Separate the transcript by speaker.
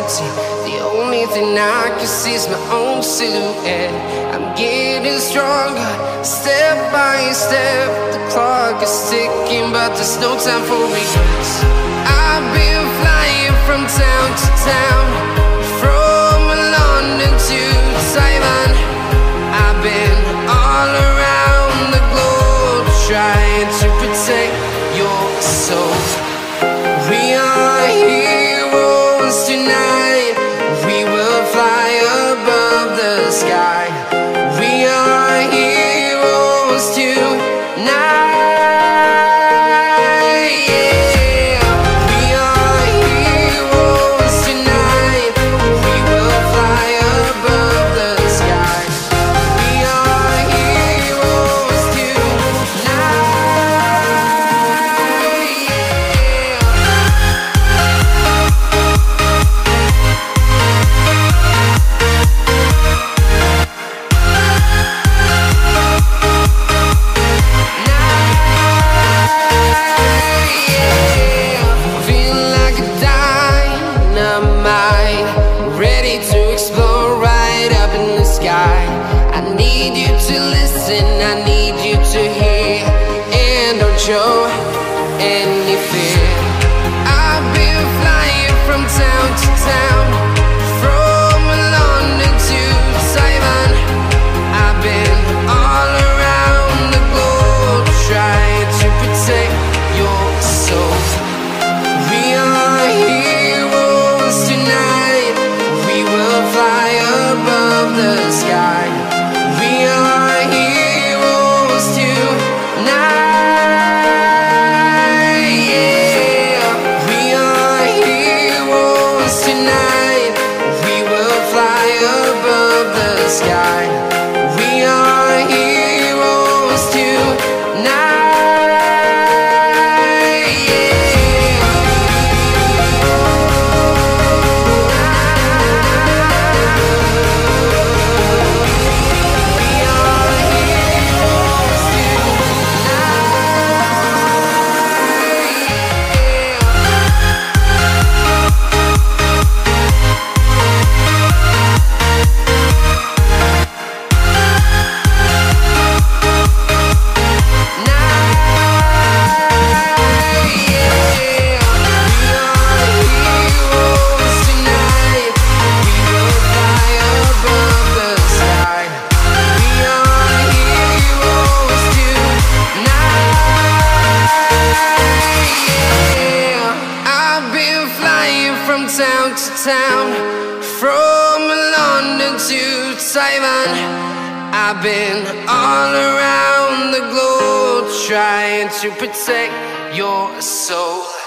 Speaker 1: empty. The only thing I can see is my own silhouette. I'm getting stronger, step by step. The clock is ticking, but there's no time for regrets. I've been flying from town to town, from London to Taiwan. I've been all around the globe, trying to protect your soul. We are heroes tonight. We will fly above the sky. We are heroes tonight. Yeah. We are heroes tonight. We will fly above the sky. We are heroes tonight. I need you to listen, I need you to hear, and don't show any fear. I've been flying from town to town, from London to Taiwan. I've been all around the globe, trying to protect your soul. We are heroes tonight. We will fly above the sky. We are heroes tonight. Yeah. We are heroes tonight. We will fly above the sky. We are heroes tonight. From town to town, from London to Taiwan. I've been all around the globe, trying to protect your soul.